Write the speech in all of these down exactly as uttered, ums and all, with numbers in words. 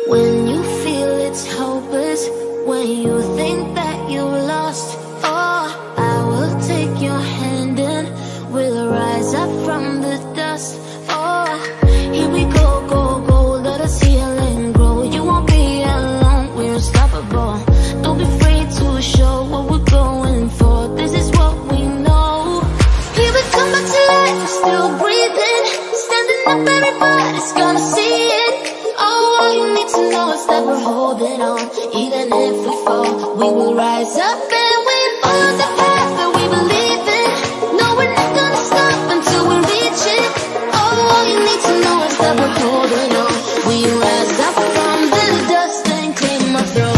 When you feel it's hopeless, when you think that you lost, oh, I will take your hand and we'll rise up from the dust. Oh, here we go, go, go, let us heal and grow. You won't be alone, we're unstoppable. Don't be afraid to show what we're going for. This is what we know. Here we come back to life, we're still breathing. Standing up, everybody's gonna see it. Oh, all you need to know is that we're holding on. Even if we fall, we will rise up and we follow the path that we believe in. No, we're not gonna stop until we reach it. Oh, all you need to know is that we're holding on. We rise up from the dust and clean my throat.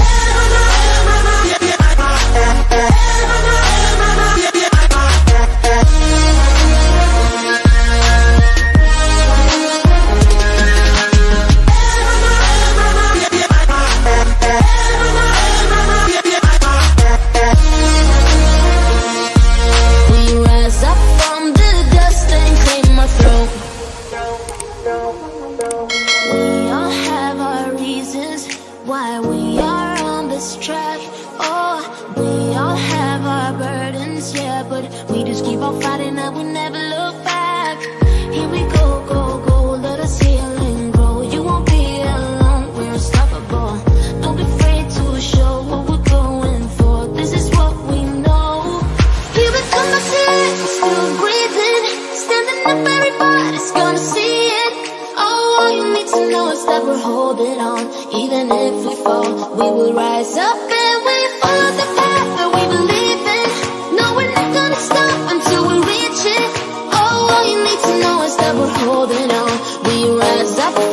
Why we are on this track. Oh, we all have our burdens, yeah, but we just keep on fighting and we never look back. Here we go, go, go, let us heal and grow. You won't be alone, we're unstoppable. Don't be afraid to show what we're going for. This is what we know. Here we come back to life, we're still breathing. Standing up, everybody's gonna see it. Oh, all you need to know is that we're holding on. Even if we fall, we will rise up and we follow the path that we believe in. No, we're not gonna stop until we reach it. Oh, all you need to know is that we're holding on. We rise up